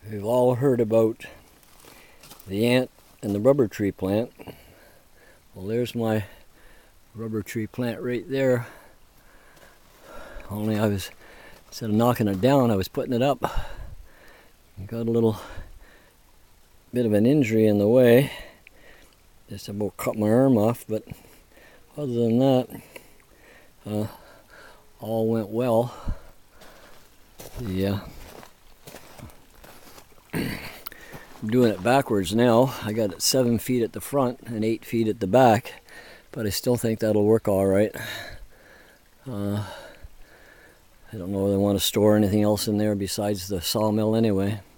We've all heard about the ant and the rubber tree plant. Well, there's my rubber tree plant right there. Only instead of knocking it down, I was putting it up. Got a little bit of an injury in the way. Just about cut my arm off, but other than that, all went well. I'm doing it backwards now. I got it 7 feet at the front and 8 feet at the back, but I still think that'll work all right. I don't know if I want to store anything else in there besides the sawmill anyway.